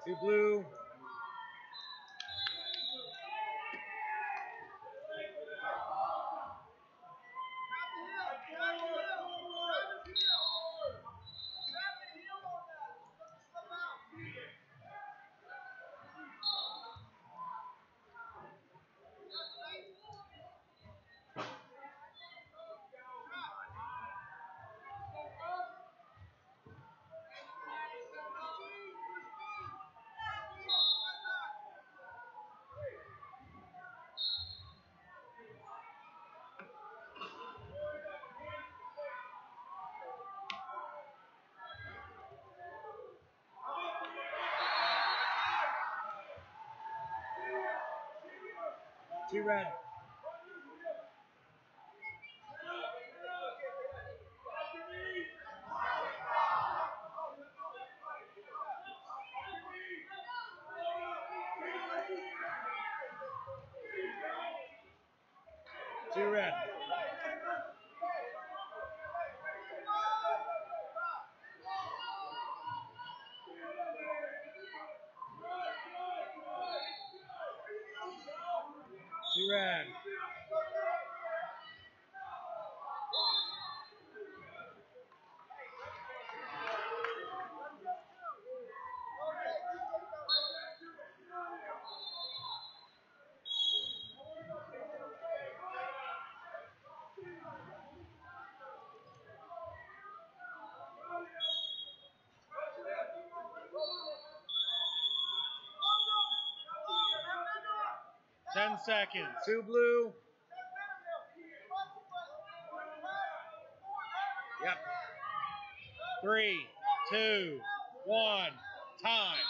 Two blue. Two red. Two red. Two red. Ten seconds. Two blue. Yep. 3, 2, 1, time.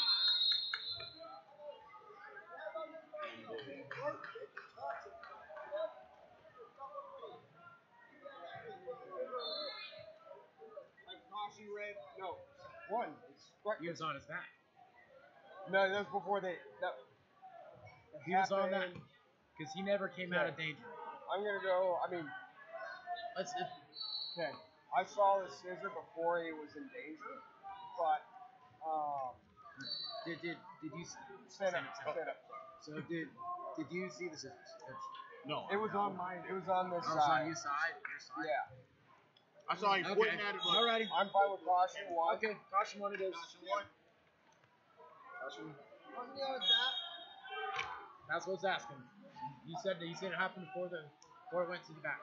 Caution red. No, one. He was on his back. No, that was before they. He was on that because he never came out of danger. I'm gonna go. I mean, Let's. okay. I saw the scissor before he was in danger, but Did you stand up. So did you see the scissors? No. It was on mine. It was on this Oh, side. on your side. Your side. Yeah. I saw you pointing at it. But Alrighty. I'm fine with caution. One. Okay. Caution one it is. Caution one. Caution. Wasn't the other that? That's what's asking. You said it happened before it went to the back.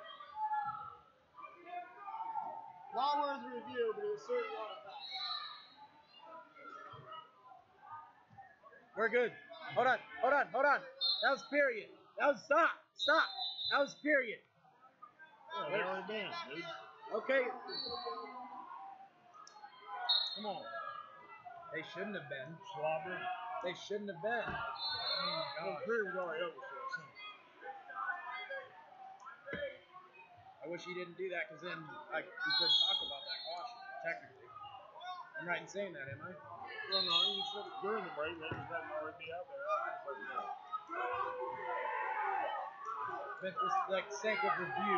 Not worth review, but it was certainly on the back. We're good. Hold on. That was period. That was stop. That was period. Yeah, they already been, dude. Okay. Come on. They shouldn't have been. Slobber. They shouldn't have been. The period was already over for us. I wish he didn't do that because then we could talk about that caution, technically. I'm right in saying that, am I? Well, no, you said it during the break. Maybe that might already be out there after the break. But for like sake of review.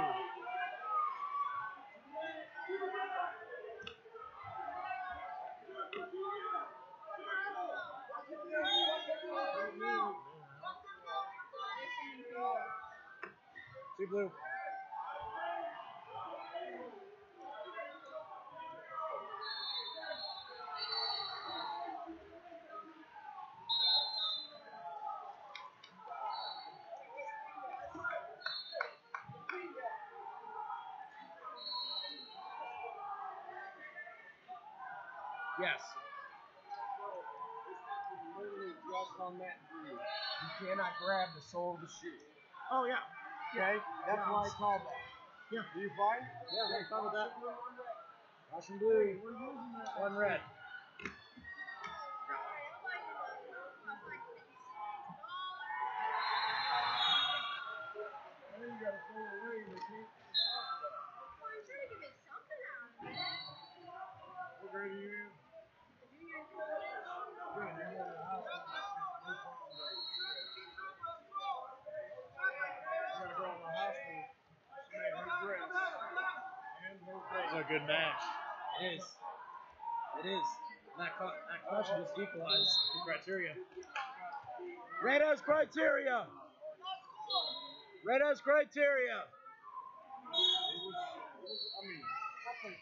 Two blue. Yes. Literally just on that groove. You cannot grab the sole of the shoe. Oh yeah. Okay? That's why I called that. Yeah. Do you find? Yeah, I'm fine with that. Caution blue. One red. Now you gotta throw away the can't. I'm trying to make something out of it. What grade are you in? Junior in college. Good, you're going to the hospital. No problem there. You gotta go in the hospital. She made her dress. And her face. It's a good match. It is. That caution just equalized the criteria. Red has criteria. Red has criteria. I mean, something.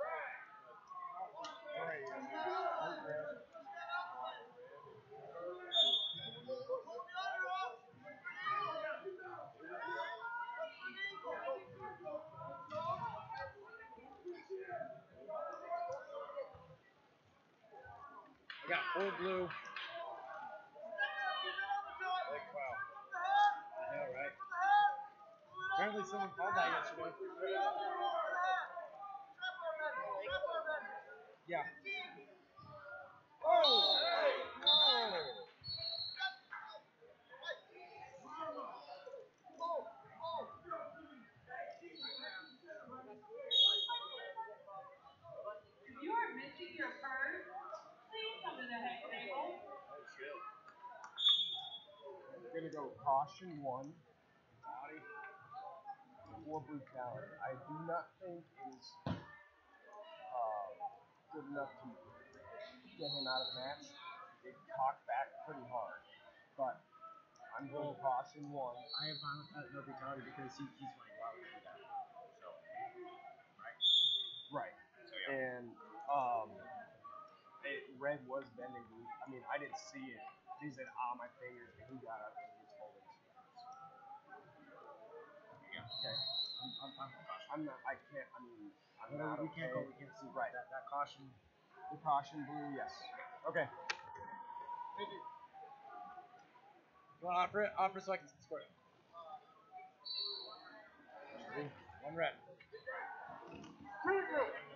Right. I got 4 blue. Like, wow. I know, right? Apparently someone called that yesterday. Yeah. Oh! If you are missing your purse, please come to the head table. Oh, shit. We're gonna go caution 1 for brutality. I do not think it is good enough to get him out of the match. It cocked back pretty hard, but I'm going to caution 1. I am fine with that, no brutality, because he's winning. Why would we do that? So, right? Right. And Red was bending. I mean, I didn't see it. He said, my fingers," and he got up and he was holding his fingers. Yeah. Okay. I'm not. I can't. I mean, I'm No, not. we can't okay. go. We can't see. Right. That caution. The caution blue. Yes. Okay. You want to offer it? Offer so I can score it. 1 red.